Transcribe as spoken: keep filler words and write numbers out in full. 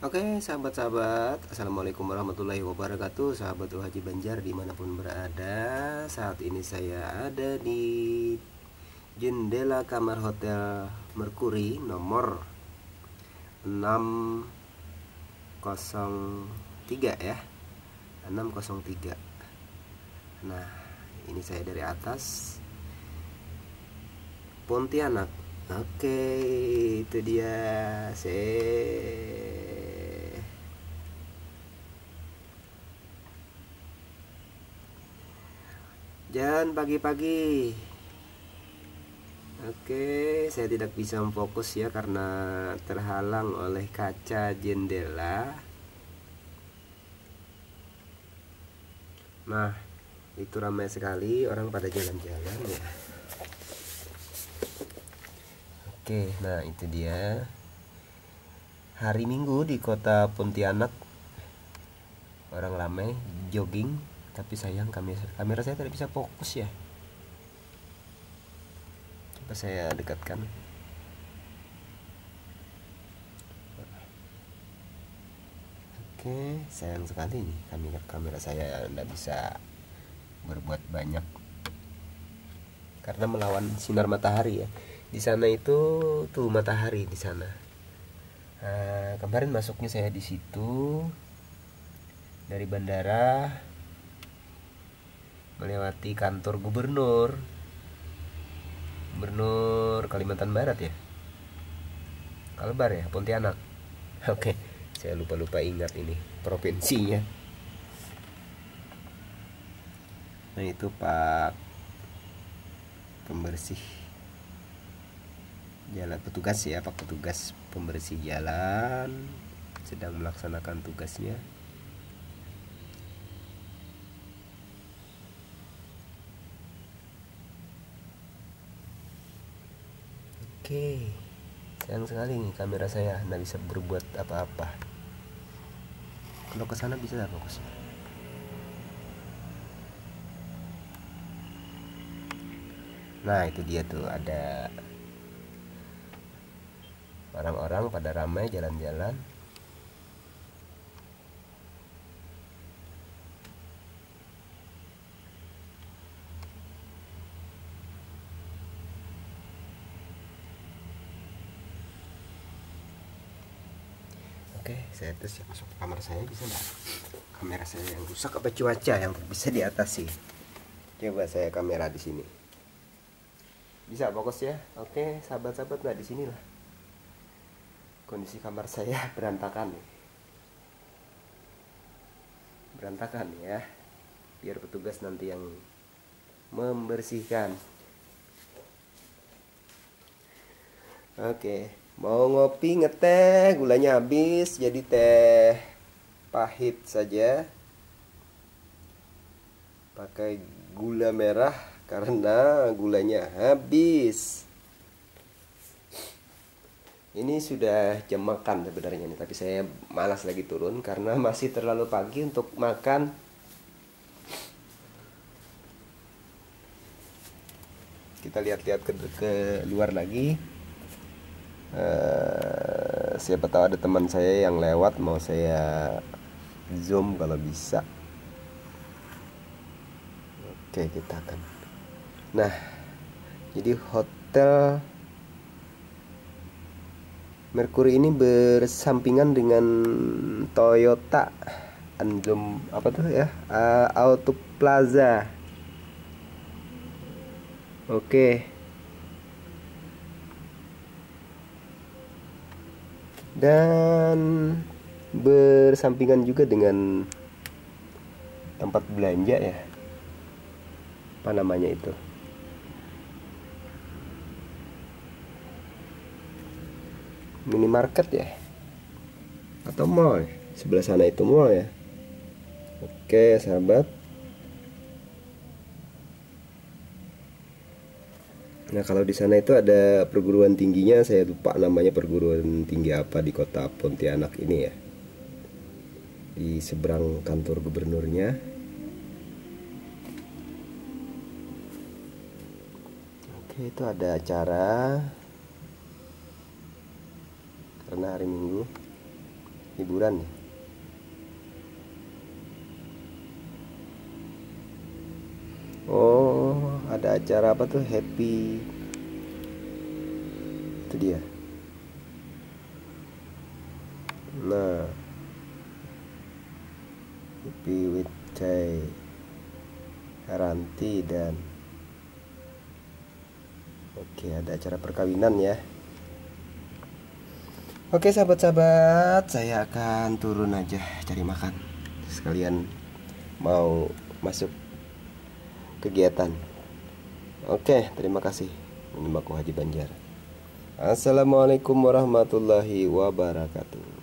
Oke, sahabat-sahabat, Assalamualaikum warahmatullahi wabarakatuh. Sahabat Haji Banjar dimanapun berada. Saat ini saya ada di jendela kamar Hotel Merkuri nomor enam nol tiga ya, enam nol tiga. Nah, ini saya dari atas Pontianak. Oke, itu dia. Saya jalan pagi-pagi. Oke, saya tidak bisa memfokus ya karena terhalang oleh kaca jendela. Nah, itu ramai sekali orang pada jalan-jalan ya. Oke, nah itu dia hari Minggu di kota Pontianak. Orang ramai jogging, tapi sayang kamera, kamera saya tidak bisa fokus ya. Coba saya dekatkan. Oke, sayang sekali nih kamera kamera saya tidak bisa berbuat banyak karena melawan sinar matahari ya. Di sana itu tuh matahari di sana. Nah, kemarin masuknya saya di situ dari bandara melewati kantor gubernur gubernur Kalimantan Barat ya, Kalbar ya, Pontianak. Oke, saya lupa-lupa ingat ini provinsinya. Nah, itu Pak pembersih jalan, petugas ya, Pak petugas pembersih jalan sedang melaksanakan tugasnya. Oke, sayang sekali nih kamera saya nggak bisa berbuat apa-apa. Kalau ke sana bisa fokus. Nah, itu dia tuh ada orang-orang pada ramai jalan-jalan. Oke, saya tes ya, masuk ke kamar saya bisa nggak? Kamera saya yang rusak apa cuaca yang bisa diatasi? Coba saya kamera di sini. Bisa fokus ya? Oke, sahabat-sahabat, nggak di sini lah. Kondisi kamar saya berantakan nih. Berantakan ya. Biar petugas nanti yang membersihkan. Oke, mau ngopi ngeteh, gulanya habis jadi teh pahit saja. Pakai gula merah karena gulanya habis. Ini sudah jam makan sebenarnya nih, tapi saya malas lagi turun karena masih terlalu pagi untuk makan. Kita lihat-lihat ke, ke luar lagi. Uh, siapa tahu ada teman saya yang lewat, mau saya zoom kalau bisa. Oke, kita akan. Nah, jadi hotel Merkuri ini bersampingan dengan Toyota Anjum apa tuh ya, uh, Auto Plaza. Oke, dan bersampingan juga dengan tempat belanja ya, apa namanya itu, minimarket ya, atau mall. Sebelah sana itu mall ya. Oke sahabat, nah kalau di sana itu ada perguruan tingginya, saya lupa namanya perguruan tinggi apa di kota Pontianak ini ya, di seberang kantor gubernurnya. Oke, itu ada acara karena hari Minggu. hiburan ya. Oh, ada acara apa tuh? Happy. Itu dia. Nah, Happy with Chai Haranti dan oke, ada acara perkawinan ya. Oke sahabat-sahabat, saya akan turun aja cari makan. Sekalian mau masuk kegiatan. Oke, terima kasih menyimak Haji Banjar. Assalamualaikum warahmatullahi wabarakatuh.